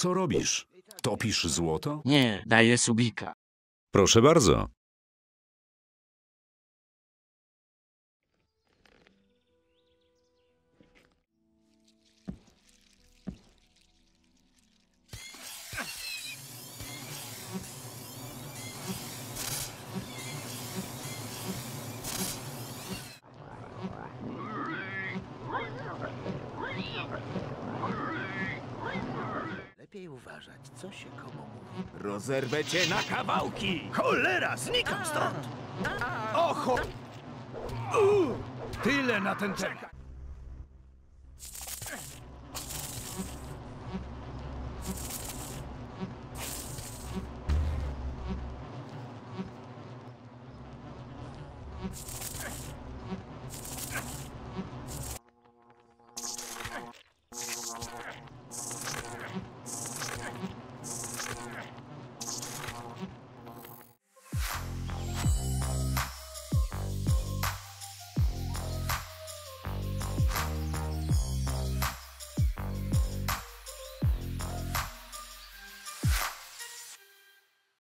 Co robisz? Topisz złoto? Nie, daję subika. Proszę bardzo. Lepiej uważać, co się komu mówi. Rozerwę cię na kawałki! Cholera, znikam stąd! Oho! Tyle na ten temat.